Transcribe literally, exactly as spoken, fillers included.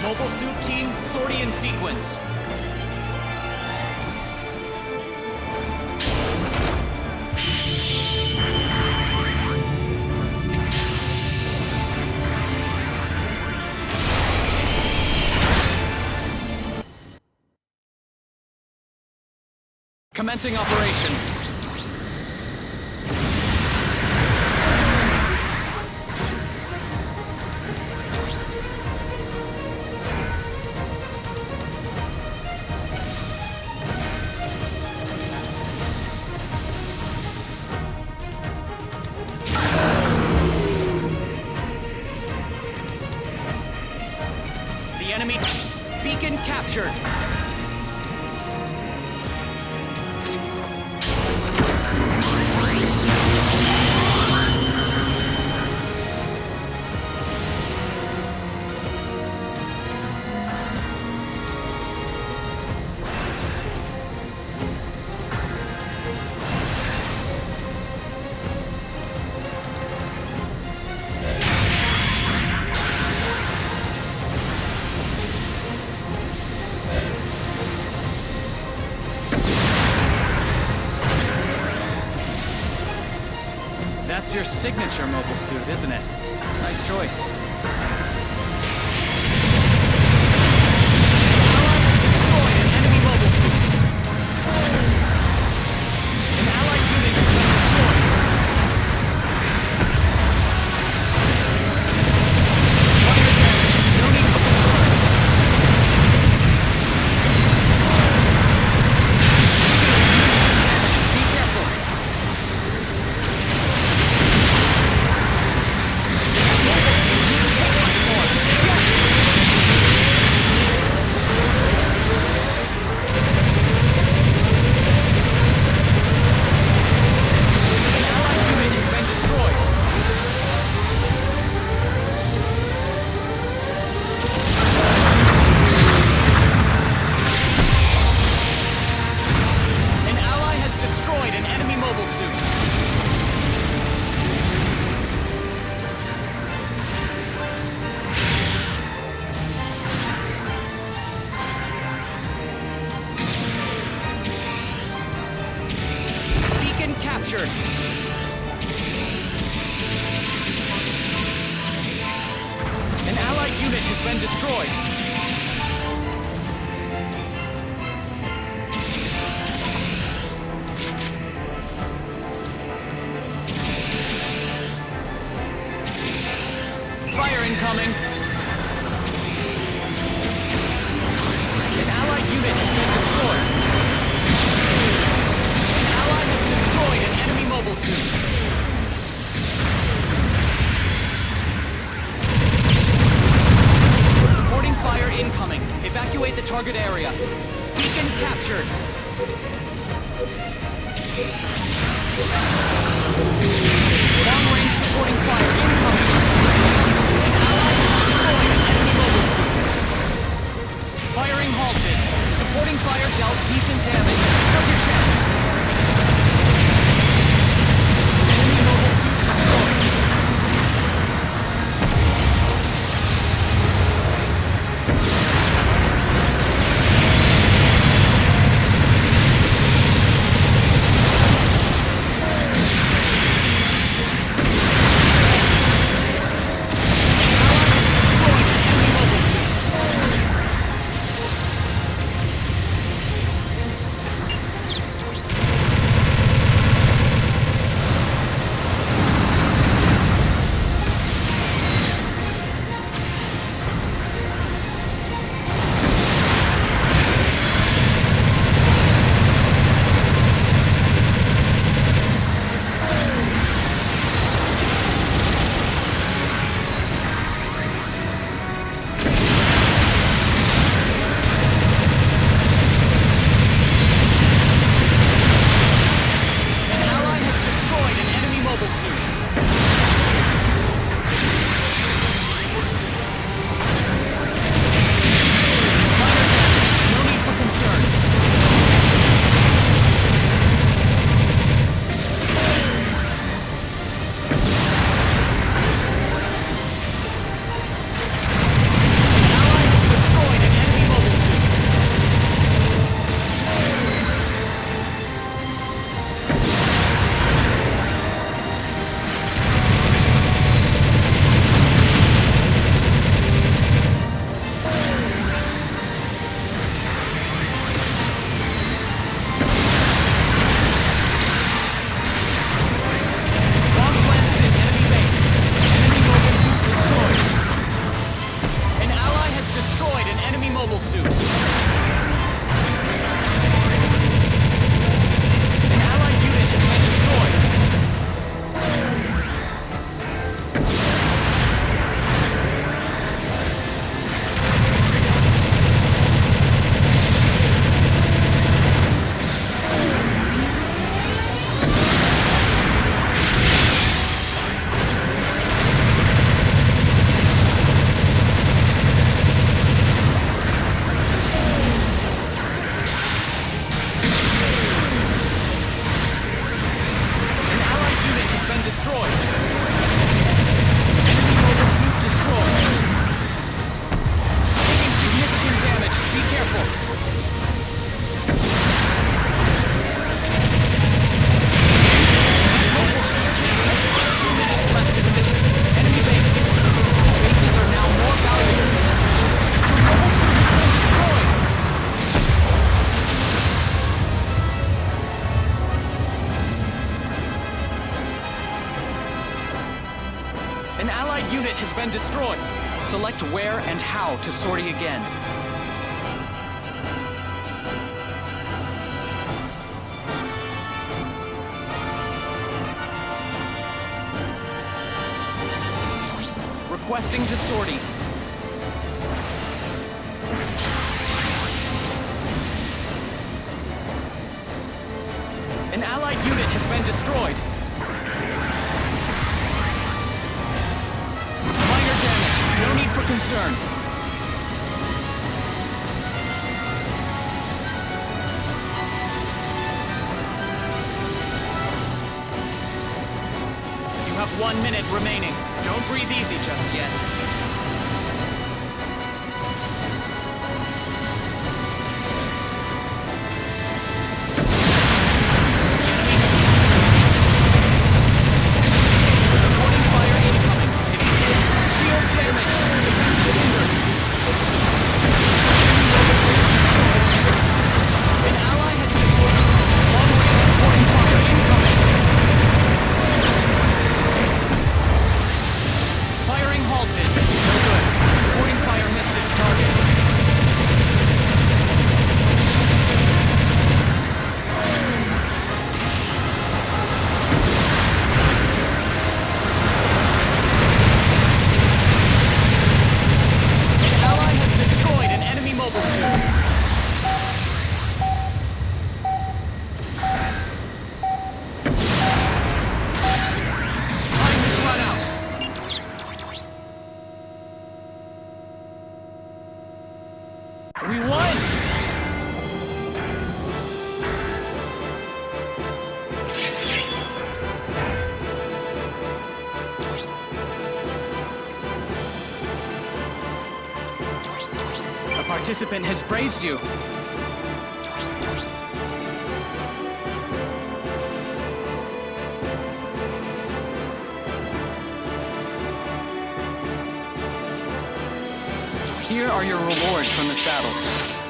Mobile suit team, sortie in sequence. Commencing operation. The enemy beacon captured. That's your signature mobile suit, isn't it? Nice choice. Captured. An allied unit has been destroyed. Fire incoming. An allied unit has been destroyed. Mobile suit. Supporting fire incoming. Evacuate the target area. Beacon captured. Long-range supporting fire incoming. An ally has destroyed an enemy mobile suit. Firing halted. Supporting fire dealt decent damage. Now's your chance. destroyed. Taking significant damage. Be careful. Mobile suit can't take it. Two minutes left in the mission. Enemy bases. Bases are now more valuable in this mission. Your mobile suit has been destroyed. An allied unit has been destroyed. Select where and how to sortie again. Requesting to sortie. An allied unit has been destroyed. Minor damage. No need for concern. You have one minute remaining. Don't breathe easy just yet. Supporting fire incoming. If you hit, shield damage. Defense is hindered. An ally has destroyed. Long-range supporting fire incoming. Firing halted. No good. Supporting fire missed its target. An ally has destroyed an enemy mobile suit. Time has run out. We won! A participant has praised you. Here are your rewards from this battle.